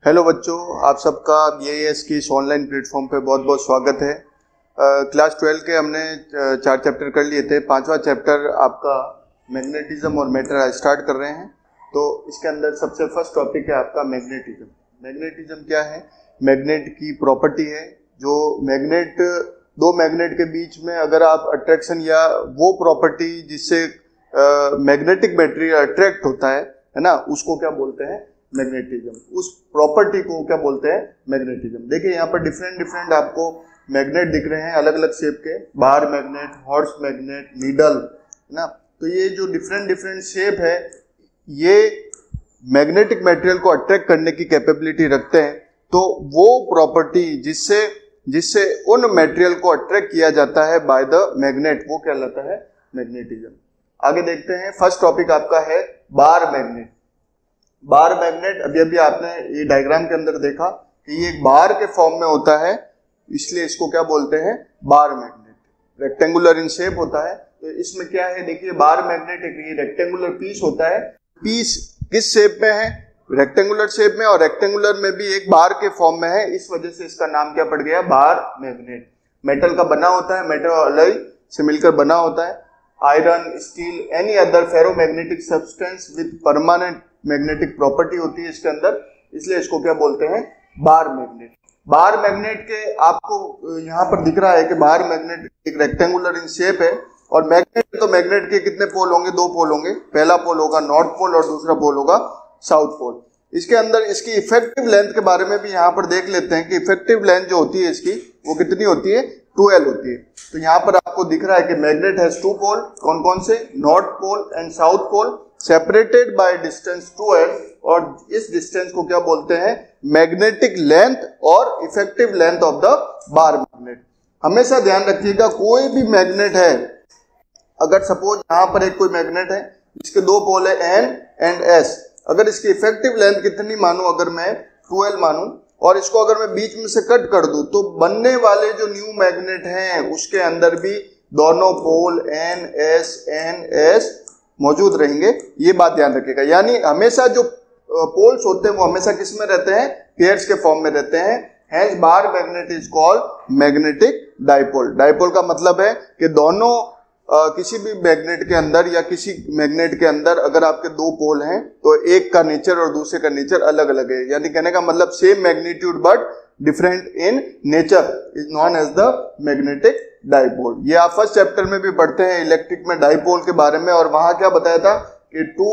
Hello बच्चों, आप सबका BIS की इस ऑनलाइन प्लेटफॉर्म पे बहुत बहुत स्वागत है। क्लास 12 के हमने 4 चैप्टर कर लिए थे। 5वां चैप्टर आपका मैग्नेटिज्म और मैटर स्टार्ट कर रहे हैं। तो इसके अंदर सबसे फर्स्ट टॉपिक है आपका मैग्नेटिज्म। मैग्नेटिज्म क्या है? मैग्नेट की प्रॉपर्टी है। जो मैग्नेट, दो मैग्नेट के बीच में अगर आप अट्रैक्शन या वो प्रॉपर्टी जिससे मैग्नेटिक मटेरियल अट्रैक्ट होता है ना, उसको क्या बोलते हैं? मैग्नेटिज्म। उस प्रॉपर्टी को क्या बोलते हैं? मैग्नेटिज्म। देखिए यहाँ पर डिफरेंट आपको मैग्नेट दिख रहे हैं, अलग अलग शेप के। Bar magnet, horse magnet, needle, है ना। तो ये जो डिफरेंट शेप है, ये मैग्नेटिक मटेरियल को अट्रैक्ट करने की कैपेबिलिटी रखते हैं। तो वो प्रॉपर्टी जिससे उन मटेरियल को अट्रैक्ट किया जाता है बाय द मैग्नेट, वो क्या कहलाता है? मैग्नेटिज्म। आगे देखते हैं। फर्स्ट टॉपिक आपका है बार मैग्नेट। बार मैग्नेट अभी आपने ये डायग्राम के अंदर देखा कि ये एक बार के फॉर्म में होता है, इसलिए इसको क्या बोलते हैं? Bar magnet. Rectangular in shape होता है। तो इसमें क्या है, देखिए बार मैग्नेट एक ये रेक्टेंगुलर पीस होता है। पीस किस शेप में है? रेक्टेंगुलर शेप में, और रेक्टेंगुलर में भी एक बार के फॉर्म में है। इस वजह से इसका नाम क्या पड़ गया? Bar magnet. मेटल का बना होता है, मेटल और अलॉय से मिलकर बना होता है। Iron, steel, any other ferromagnetic substance with permanent magnetic property होती है इसके अंदर, इसलिए इसको क्या बोलते हैं? Bar magnet. बार मैग्नेट के आपको यहाँ पर दिख रहा है कि बार मैग्नेट एक रेक्टेंगुलर इन शेप है। और मैग्नेट, तो मैग्नेट के कितने पोल होंगे? 2 पोल होंगे। पहला पोल होगा नॉर्थ पोल और दूसरा पोल होगा साउथ पोल। इसके अंदर इसकी इफेक्टिव लेंथ के बारे में भी यहाँ पर देख लेते हैं कि इफेक्टिव लेंथ जो होती है इसकी, वो कितनी होती है? 2L होती है। तो यहाँ पर आपको दिख रहा है कि मैग्नेट हैज 2 पोल। कौन कौन से? North pole and south pole, separated by distance 2L। और इस डिस्टेंस को क्या बोलते हैं? मैग्नेटिक लेंथ और effective length of the bar magnet. हमेशा ध्यान रखिएगा, कोई भी मैग्नेट है, अगर सपोज यहाँ पर एक कोई मैग्नेट है, इसके 2 पोल है N एंड S। अगर इसकी इफेक्टिव लेंथ कितनी मानूं? अगर मैं 2L मानूं, और इसको अगर मैं बीच में से कट कर दूं, तो बनने वाले जो न्यू मैग्नेट हैं उसके अंदर भी दोनों पोल N S मौजूद रहेंगे। ये बात ध्यान रखिएगा। यानी हमेशा जो पोल्स होते हैं वो हमेशा किस में रहते हैं? पेयर्स के फॉर्म में रहते हैं। Hence bar magnet is called magnetic dipole. Dipole का मतलब है कि दोनों किसी भी मैग्नेट के अंदर या किसी मैग्नेट के अंदर अगर आपके 2 पोल हैं तो एक का नेचर और दूसरे का नेचर अलग अलग है। यानी कहने का मतलब same magnitude but different in nature is known as the magnetic dipole. ये आप फर्स्ट चैप्टर में भी पढ़ते हैं इलेक्ट्रिक में डाइपोल के बारे में। और वहां क्या बताया था कि 2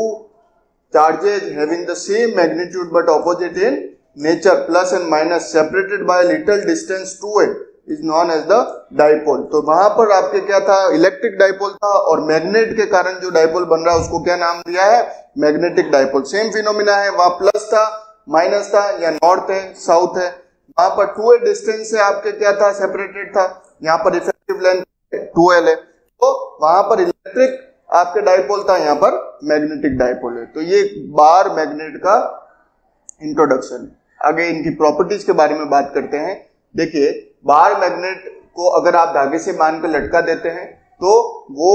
charges having the same magnitude but opposite in nature, plus and minus, separated by little distance 2L is known as the dipole. तो वहां पर आपके क्या था? इलेक्ट्रिक डाइपोल था, और मैग्नेट के कारण जो डाइपोल बन रहा है उसको क्या नाम दिया है? Magnetic dipole. सेम फिनोमिना है, वहां प्लस था, माइनस था, या नॉर्थ है, साउथ है। वहां पर 2L डिस्टेंस से आपके क्या था? सेपरेटेड था। यहाँ पर इफेक्टिव लेंथ 2L है। तो वहां पर इलेक्ट्रिक आपके डाइपोल था, यहाँ पर मैग्नेटिक डाइपोल है। तो ये बार मैग्नेट का इंट्रोडक्शन है। आगे इनकी प्रॉपर्टीज के बारे में बात करते हैं। देखिए, बार मैग्नेट को अगर आप धागे से बांध कर लटका देते हैं तो वो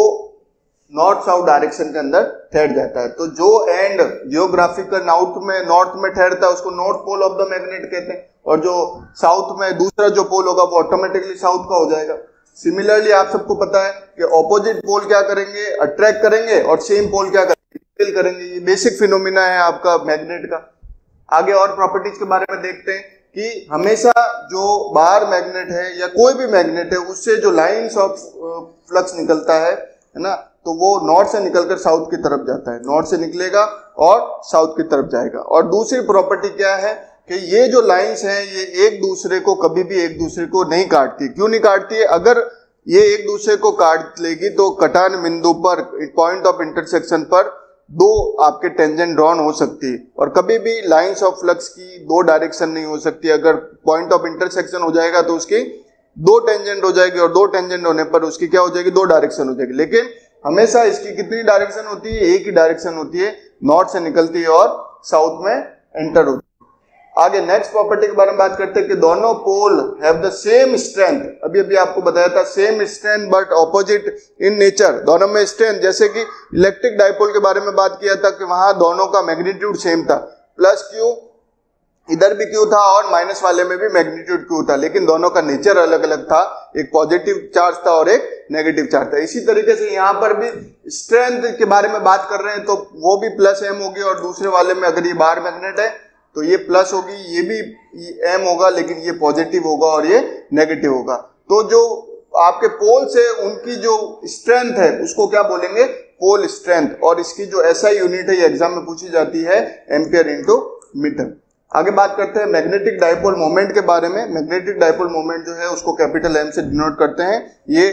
नॉर्थ साउथ डायरेक्शन के अंदर ठहर जाता है। तो जो एंड जियोग्राफिकल नॉर्थ में ठहरता है उसको north pole of the magnet कहते हैं, और जो साउथ में दूसरा जो पोल होगा वो ऑटोमेटिकली साउथ का हो जाएगा। सिमिलरली आप सबको पता है कि ऑपोजिट पोल क्या करेंगे? अट्रैक्ट करेंगे, और सेम पोल क्या करेंगे? रिपेल करेंगे। ये बेसिक फिनोमिना है आपका मैग्नेट का। आगे और प्रॉपर्टीज के बारे में देखते हैं कि हमेशा जो बार मैग्नेट है या कोई भी मैग्नेट है, उससे जो लाइंस ऑफ फ्लक्स निकलता है ना, तो वो नॉर्थ से निकलकर साउथ की तरफ जाता है। नॉर्थ से निकलेगा और साउथ की तरफ जाएगा। और दूसरी प्रॉपर्टी क्या है कि ये जो लाइंस हैं ये एक दूसरे को कभी भी एक दूसरे को नहीं काटती। क्यों नहीं काटती है? अगर ये एक दूसरे को काट लेगी तो कटान बिंदु पर, पॉइंट ऑफ इंटरसेक्शन पर, 2 आपके टेंजेंट ड्रॉन हो सकती है। और कभी भी लाइंस ऑफ फ्लक्स की 2 डायरेक्शन नहीं हो सकती। अगर पॉइंट ऑफ इंटरसेक्शन हो जाएगा तो उसकी 2 टेंजेंट हो जाएगी, और 2 टेंजेंट होने पर उसकी क्या हो जाएगी? 2 डायरेक्शन हो जाएगी। लेकिन हमेशा इसकी कितनी डायरेक्शन होती है? एक ही डायरेक्शन होती है, नॉर्थ से निकलती है और साउथ में एंटर होती है। आगे नेक्स्ट प्रॉपर्टी के बारे में बात करते हैं कि दोनों pole have the same strength. अभी आपको बताया था same strength but opposite in nature. दोनों में स्ट्रेंथ, जैसे कि इलेक्ट्रिक डाइपोल के बारे में बात किया था कि वहां दोनों का मैग्नीट्यूड सेम था, प्लस क्यू इधर भी क्यू था और माइनस वाले में भी मैग्नीट्यूड क्यू था, लेकिन दोनों का नेचर अलग अलग था, एक पॉजिटिव चार्ज था और एक नेगेटिव चार्ज था। इसी तरीके से यहाँ पर भी स्ट्रेंथ के बारे में बात कर रहे हैं तो वो भी प्लस एम होगी, और दूसरे वाले में अगर ये बार मैग्नेट है तो ये प्लस होगी, ये भी एम होगा, लेकिन ये पॉजिटिव होगा और ये नेगेटिव होगा। तो जो आपके पोल्स है उनकी जो स्ट्रेंथ है उसको क्या बोलेंगे, पोल स्ट्रेंथ, और इसकी जो एसआई यूनिट है ये एग्जाम में पूछी जाती है एम्पियर इंटू मीटर। आगे बात करते हैं मैग्नेटिक डाइपोल मोमेंट के बारे में। मैग्नेटिक डाइपोल मोमेंट जो है उसको कैपिटल एम से डिनोट करते हैं। ये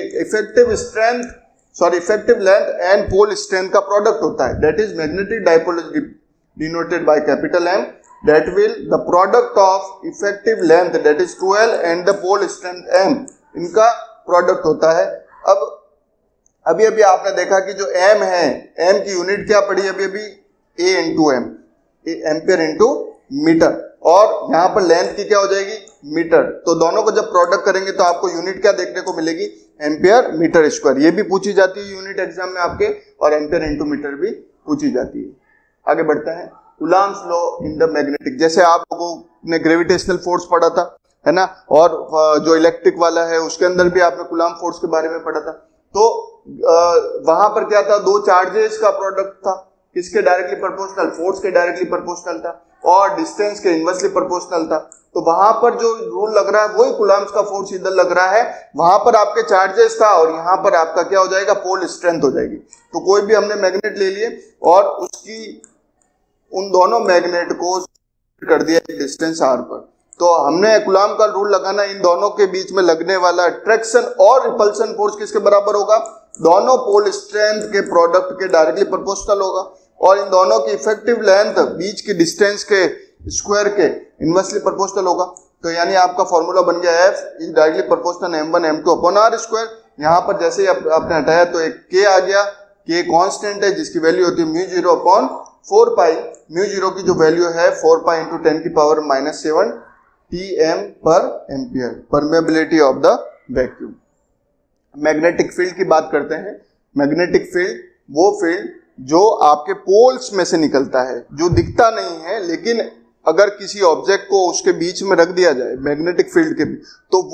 effective length and pole strength का प्रोडक्ट होता है। That is magnetic dipole is denoted by capital M, that will the product of effective length that is 12 and the pole strength M, इनका product होता है। अब अभी आपने देखा कि जो एम है, एम की यूनिट क्या पड़ी अभी, A into M, ampere into metre, और यहाँ पर लेंथ की क्या हो जाएगी, मीटर। तो दोनों को जब प्रोडक्ट करेंगे तो आपको यूनिट क्या देखने को मिलेगी, एम्पियर मीटर स्क्वायर। ये भी पूछी जाती है यूनिट एग्जाम में आपके, और एम्पियर इंटू मीटर भी पूछी जाती है। आगे बढ़ते हैं, Coulomb's law in the magnetic. जैसे आप लोगों ने ग्रेविटेशनल फोर्स पढ़ा था, है ना, और जो इलेक्ट्रिक वाला है उसके अंदर भी आपने कूलम्ब फोर्स के बारे में पढ़ा था। तो वहां पर क्या था, दो चार्जेस का प्रोडक्ट था, किसके डायरेक्टली प्रोपोर्शनल, फोर्स के डायरेक्टली प्रोपोर्शनल था, और डिस्टेंस के इनवर्सली प्रोपोर्शनल था। तो वहां पर जो रूल लग रहा है वही कूलम्ब्स का फोर्स इधर लग रहा है। वहां पर आपके चार्जेस था और यहाँ पर आपका क्या हो जाएगा, पोल स्ट्रेंथ हो जाएगी। तो कोई भी हमने मैग्नेट ले लिए और उसकी उन दोनों मैग्नेट को कर दिया डिस्टेंस आर पर, तो हमने कूलम्ब का रूल लगाना, इन दोनों के बीच में लगने वाला अट्रैक्शन और रिपल्सन फोर्स किसके बराबर होगा, दोनों पोल स्ट्रेंथ के प्रोडक्ट के डायरेक्टली प्रोपोर्शनल होगा, और इन दोनों की इफेक्टिव लेंथ बीच की डिस्टेंस के स्क्वायर के इनवर्सली प्रोपोर्शनल होगा। तो यानी आपका फॉर्मूला बन गया F is directly proportional m1 m2 upon r square. यहाँ पर जैसे ही आपने हटाया तो एक k आ गया, k कांस्टेंट है जिसकी वैल्यू होती है म्यू 0 अपॉन 4 पाई, म्यू 0 की जो वैल्यू है 4 पाई इंटू 10 की पावर -7 Tm पर ampere, permeability of the vacuum. Magnetic field की बात करते हैं। मैग्नेटिक फील्ड वो फील्ड जो आपके पोल्स में से निकलता है, जो दिखता नहीं है, लेकिन अगर किसी ऑब्जेक्ट को उसके बीच में रख दिया जाए मैग्नेटिक फील्ड के, तो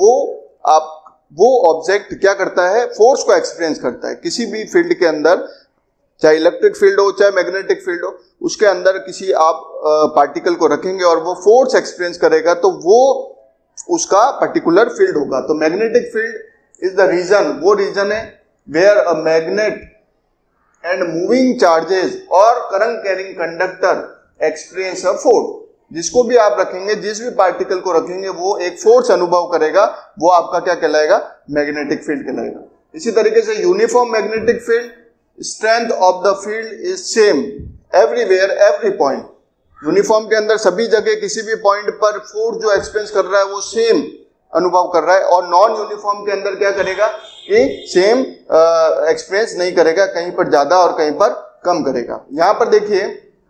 वो ऑब्जेक्ट क्या करता है, फोर्स को एक्सपीरियंस करता है। किसी भी फील्ड के अंदर, चाहे इलेक्ट्रिक फील्ड हो चाहे मैग्नेटिक फील्ड हो, उसके अंदर किसी आप पार्टिकल को रखेंगे और वो फोर्स एक्सपीरियंस करेगा, तो वो उसका पर्टिकुलर फील्ड होगा। तो magnetic field is the region, वो रीजन है where a magnet and moving charges और current carrying conductor experience a force. जिसको भी आप रखेंगे, जिस भी पार्टिकल को रखेंगे, वो एक फोर्स अनुभव करेगा, वो आपका क्या कहलाएगा, मैग्नेटिक फील्ड कहलाएगा। इसी तरीके से uniform magnetic field, strength of the field is same everywhere every point. Uniform के अंदर सभी जगह किसी भी पॉइंट पर फोर्स जो एक्सपीरियंस कर रहा है वो सेम अनुभव कर रहा है, और नॉन यूनिफॉर्म के अंदर क्या करेगा कि सेम एक्सपीरियंस नहीं करेगा, कहीं पर ज्यादा और कहीं पर कम करेगा। यहां पर देखिए,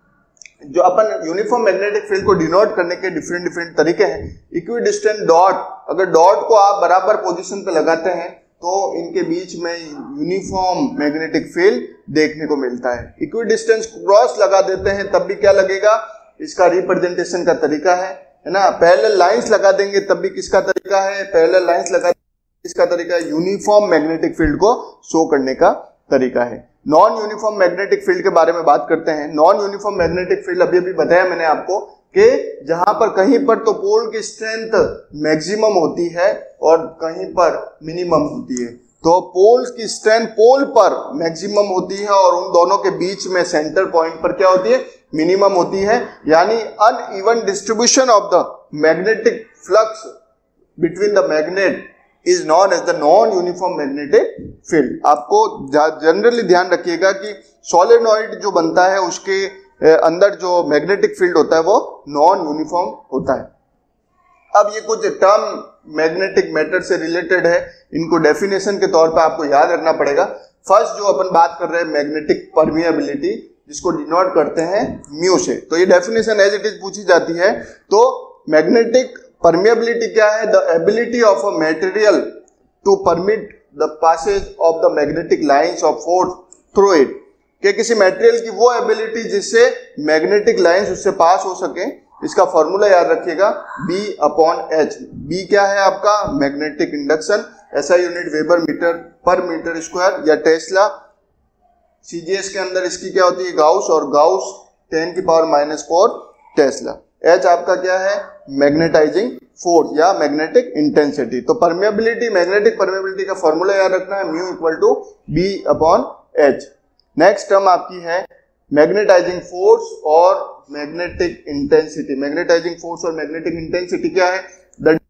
जो अपन यूनिफॉर्म मैग्नेटिक फील्ड को डिनोट करने के डिफरेंट तरीके हैं। इक्विडिस्टेंट डॉट, अगर डॉट को आप बराबर पोजीशन पे लगाते हैं तो इनके बीच में यूनिफॉर्म मैग्नेटिक फील्ड देखने को मिलता है। इक्विडिस्टेंस क्रॉस लगा देते हैं तब भी क्या लगेगा, इसका रिप्रेजेंटेशन का तरीका है ना। पैरेलल लाइंस लगा देंगे तब भी किसका तरीका है, पैरेलल लाइंस लगा इसका तरीका है, यूनिफॉर्म मैग्नेटिक फील्ड को शो करने का तरीका है। नॉन यूनिफॉर्म मैग्नेटिक फील्ड के बारे में बात करते हैं। नॉन यूनिफॉर्म मैग्नेटिक फील्ड अभी बताया मैंने आपको कि जहां पर कहीं पर तो पोल की स्ट्रेंथ मैक्सिमम होती है और कहीं पर मिनिमम होती है। तो पोल की स्ट्रेंथ पोल पर मैक्सिमम होती है और उन दोनों के बीच में सेंटर पॉइंट पर क्या होती है, मिनिमम होती है। यानी uneven distribution of the magnetic flux between the magnet is known as the non uniform magnetic field. आपको जनरली ध्यान रखिएगा कि सोलेनॉइड जो बनता है उसके अंदर जो मैग्नेटिक फील्ड होता है वो नॉन यूनिफॉर्म होता है। अब ये कुछ टर्म मैग्नेटिक मैटर से रिलेटेड है, इनको डेफिनेशन के तौर पे आपको याद रखना पड़ेगा। फर्स्ट जो अपन बात कर रहे हैं मैग्नेटिक परमिएबिलिटी, जिसको डिनोट करते हैं म्यू से, तो ये डेफिनेशन एज इट इज पूछी जाती है। तो मैग्नेटिक परमिएबिलिटी क्या है, the ability of a material to permit the passage of the magnetic lines of force through it, कि किसी मटेरियल की वो एबिलिटी जिससे मैग्नेटिक लाइंस उससे पास हो सके इसका फॉर्मूला याद रखिएगा, B अपॉन H। B क्या है आपका magnetic induction, SI unit weber metre पर मीटर स्क्वायर या टेस्ला। CGS के अंदर इसकी क्या होती है गाउस, और गाउस 10⁻⁴ टेस्ला। H आपका क्या है मैग्नेटाइजिंग फोर्स या मैग्नेटिक इंटेंसिटी। तो परमेबिलिटी, मैग्नेटिक परमेबिलिटी का फॉर्मूला याद रखना है, mu equal to B upon H। Next term आपकी है मैग्नेटाइजिंग फोर्स और मैग्नेटिक इंटेंसिटी। मैग्नेटाइजिंग फोर्स और मैग्नेटिक इंटेंसिटी क्या है, the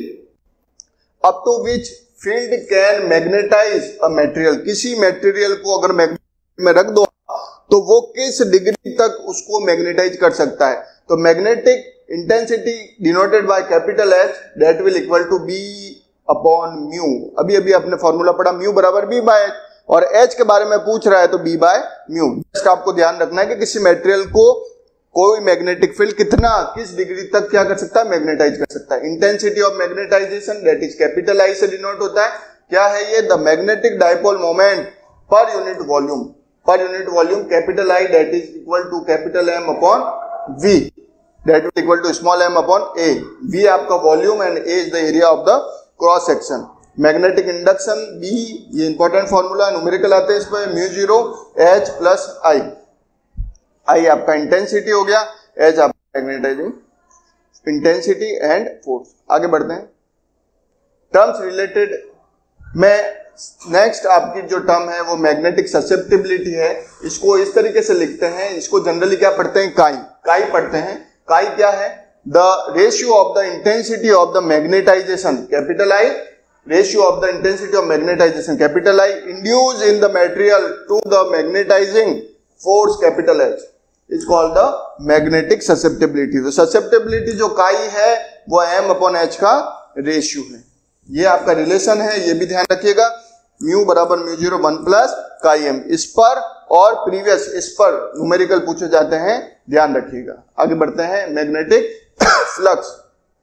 up to which field can magnetise a material. किसी मटेरियल को अगर मैग्नेट में रख दो तो वो किस डिग्री तक उसको मैग्नेटाइज कर सकता है। तो magnetic intensity denoted by capital H that will equal to B upon mu. अभी अभी आपने फॉर्मूला पढ़ा, म्यू बराबर B बाय H, और H के बारे में पूछ रहा है तो B बाय म्यू। जस्ट आपको ध्यान रखना है कि किसी मटेरियल को कोई मैग्नेटिक फील्ड किस डिग्री तक क्या कर सकता है मैग्नेटाइज कर सकता है। Intensity of magnetisation that is capital I से डिनोट होता है। क्या है ये, the magnetic dipole moment per unit volume, capital I that is equal to capital M upon V that will equal to small m upon A। V आपका volume and A is the area of the cross section. Magnetic induction B, ये important formula numerical आते हैं इस पर, mu 0 H plus I। I आपका intensity हो गया, H आपका मैग्नेटाइजिंग इंटेंसिटी एंड फोर्स। आगे बढ़ते हैं टर्म्स रिलेटेड में। नेक्स्ट आपकी जो टर्म है वो मैग्नेटिक ससेप्टिबिलिटी है। इसको इस तरीके से लिखते हैं, इसको जनरली क्या पढ़ते हैं, काई पढ़ते हैं। काई क्या है, the ratio of the intensity of the magnetisation capital I, ratio of the intensity of magnetization capital I induced in the material to the magnetizing force capital H is called the magnetic susceptibility। तो susceptibility जो काई है वो m upon H का ratio है। ये आपका relation है, ये भी ध्यान रखिएगा, म्यू बराबर म्यू 0 1 प्लस काई m। इस पर और प्रीवियस इस पर न्यूमेरिकल पूछे जाते हैं, ध्यान रखिएगा। आगे बढ़ते हैं मैग्नेटिक फ्लक्स।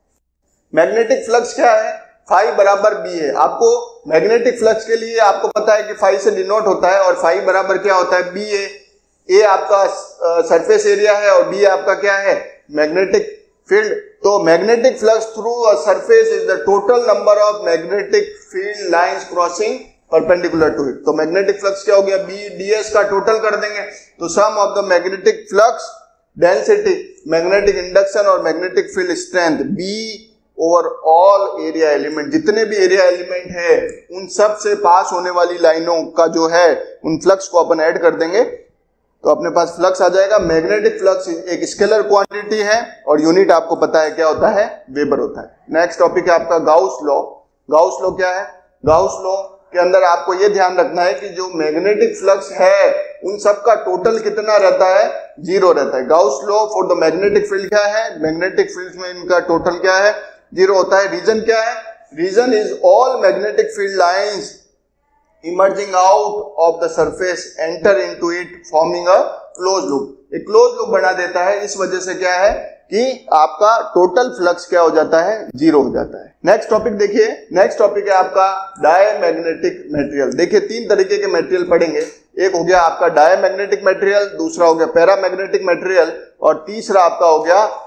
मैग्नेटिक फ्लक्स क्या है, फाई बराबर B है। आपको मैग्नेटिक फ्लक्स के लिए आपको पता है कि फाई से डिनोट होता है, और फाई बराबर क्या होता है B है। A आपका सरफेस एरिया है और B आपका क्या है मैग्नेटिक फील्ड। तो magnetic flux through a surface is the total number of magnetic field lines crossing perpendicular to it. तो मैग्नेटिक फ्लक्स क्या हो गया, B ds का टोटल कर देंगे तो sum of the magnetic flux density, magnetic induction और magnetic field strength B over all area element. जितने भी एरिया एलिमेंट है उन सब से पास होने वाली लाइनों का जो है उन फ्लक्स को अपन ऐड कर देंगे तो अपने पास फ्लक्स आ जाएगा। मैग्नेटिक फ्लक्स एक स्केलर क्वांटिटी है और यूनिट आपको पता है क्या होता है, वेबर होता है। नेक्स्ट टॉपिक है आपका गाउस लॉ। गाउस लॉ क्या है, गाउस लॉ के अंदर आपको ये ध्यान रखना है कि जो मैग्नेटिक फ्लक्स है उन सब का टोटल कितना रहता है, 0 रहता है। Gauss law for the magnetic field क्या है, मैग्नेटिक फील्ड में इनका टोटल क्या है, 0 होता है। रीजन क्या है, reason is all magnetic field lines emerging out of the surface enter into it forming a close loop. एक क्लोज लूप बना देता है, इस वजह से क्या है कि आपका टोटल फ्लक्स क्या हो जाता है, 0 हो जाता है। नेक्स्ट टॉपिक देखिए, नेक्स्ट टॉपिक है आपका डायमैग्नेटिक मटेरियल। देखिए 3 तरीके के मटेरियल पढ़ेंगे, एक हो गया आपका डायमैग्नेटिक मटेरियल, दूसरा हो गया पैरामैग्नेटिक मटेरियल और तीसरा आपका हो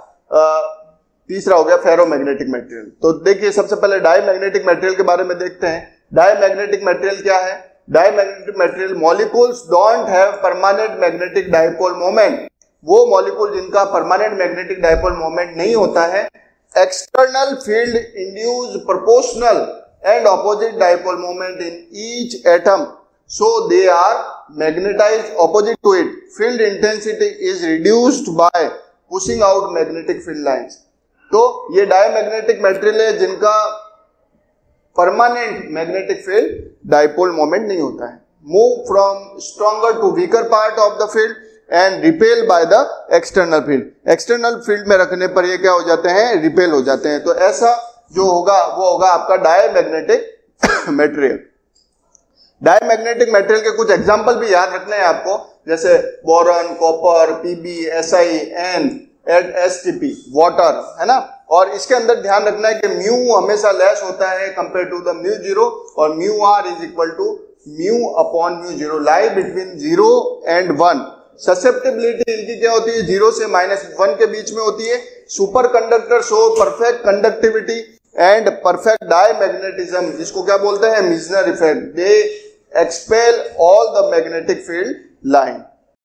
गया फेरोमैग्नेटिक मटेरियल। तो देखिए सबसे पहले डायमैग्नेटिक मटेरियल के बारे में देखते हैं। डायमैग्नेटिक मटेरियल क्या है, diamagnetic material molecules don't have permanent magnetic dipole moment. वो मॉलिक्यूल जिनका परमानेंट मैग्नेटिक डाइपोल मोमेंट नहीं होता है, external field induce proportional and opposite dipole moment in each atom, so they are magnetized opposite to it. Field intensity is reduced by pushing out magnetic field lines. तो ये diamagnetic material है जिनका permanent magnetic field dipole moment नहीं होता है। Move from stronger to weaker part of the field and repel by the external field. External field में रखने पर ये क्या हो जाते हैं, रिपेल हो जाते हैं। तो ऐसा जो होगा वो होगा आपका डायमैग्नेटिक मटेरियल। डायमैग्नेटिक मटेरियल के कुछ एग्जांपल भी याद रखने हैं आपको, जैसे boron, copper, PB, SI, N, STP, water, है ना। और इसके अंदर ध्यान रखना है कि म्यू हमेशा लेस होता है कंपेयर टू द म्यू 0 और mu R is equal to mu upon mu 0, lie between 0 and 1। Susceptibility इनकी क्या होती है, 0 से -1 के बीच में होती है। Superconductor show perfect conductivity and perfect diamagnetism, जिसको क्या बोलते हैं, Meissner effect. They expel all the magnetic field line.